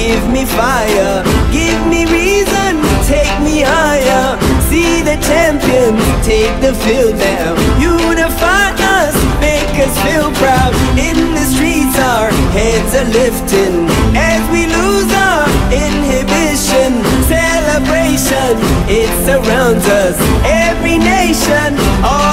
give me fire, give me reason, take me higher. See the champions take the field now. Unify us, make us feel proud. In the streets our heads are lifting as we lose our inhibition. Celebration, it surrounds us, every nation, all